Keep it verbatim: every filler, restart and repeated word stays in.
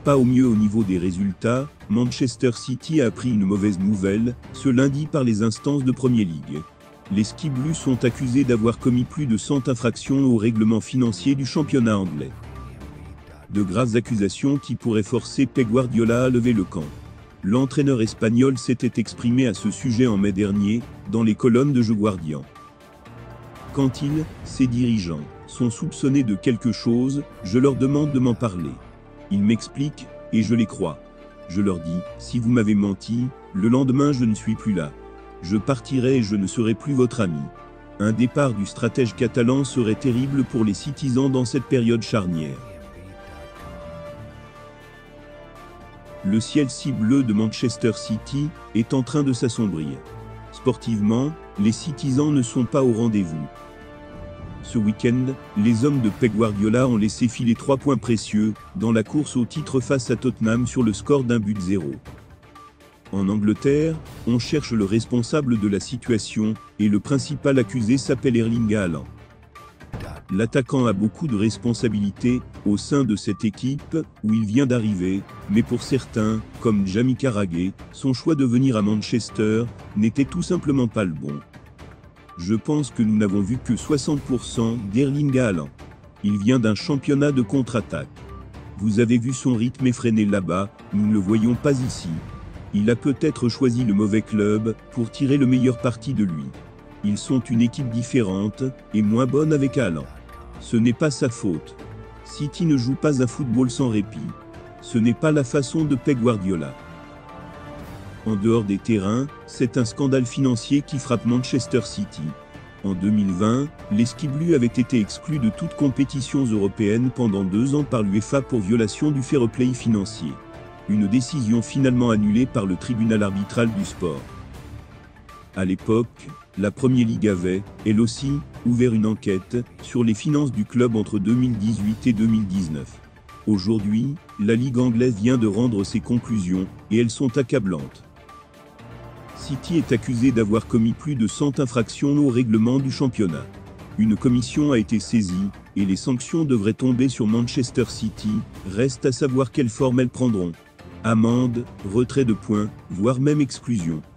Pas au mieux au niveau des résultats, Manchester City a appris une mauvaise nouvelle, ce lundi par les instances de Premier League. Les Sky Blues sont accusés d'avoir commis plus de cent infractions au règlement financier du championnat anglais. De graves accusations qui pourraient forcer Pep Guardiola à lever le camp. L'entraîneur espagnol s'était exprimé à ce sujet en mai dernier, dans les colonnes de The Guardian. Quand ils, ses dirigeants, sont soupçonnés de quelque chose, je leur demande de m'en parler. Ils m'expliquent, et je les crois. Je leur dis, si vous m'avez menti, le lendemain je ne suis plus là. Je partirai et je ne serai plus votre ami. Un départ du stratège catalan serait terrible pour les Citizens dans cette période charnière. Le ciel si bleu de Manchester City est en train de s'assombrir. Sportivement, les Citizens ne sont pas au rendez-vous. Ce week-end, les hommes de Pep Guardiola ont laissé filer trois points précieux dans la course au titre face à Tottenham sur le score d'un but zéro. En Angleterre, on cherche le responsable de la situation et le principal accusé s'appelle Erling Haaland. L'attaquant a beaucoup de responsabilités au sein de cette équipe où il vient d'arriver, mais pour certains, comme Jamie Carragher, son choix de venir à Manchester n'était tout simplement pas le bon. Je pense que nous n'avons vu que soixante pour cent d'Erling Haaland. Il vient d'un championnat de contre-attaque. Vous avez vu son rythme effréné là-bas, nous ne le voyons pas ici. Il a peut-être choisi le mauvais club pour tirer le meilleur parti de lui. Ils sont une équipe différente et moins bonne avec Haaland. Ce n'est pas sa faute. City ne joue pas un football sans répit. Ce n'est pas la façon de Pep Guardiola. En dehors des terrains, c'est un scandale financier qui frappe Manchester City. En deux mille vingt, les Sky Blues avaient été exclus de toute compétition européenne pendant deux ans par l'UEFA pour violation du fair play financier. Une décision finalement annulée par le tribunal arbitral du sport. À l'époque, la Premier League avait, elle aussi, ouvert une enquête sur les finances du club entre deux mille dix-huit et deux mille dix-neuf. Aujourd'hui, la Ligue anglaise vient de rendre ses conclusions, et elles sont accablantes. City est accusé d'avoir commis plus de cent infractions au règlement du championnat. Une commission a été saisie, et les sanctions devraient tomber sur Manchester City, reste à savoir quelle forme elles prendront. Amende, retrait de points, voire même exclusion.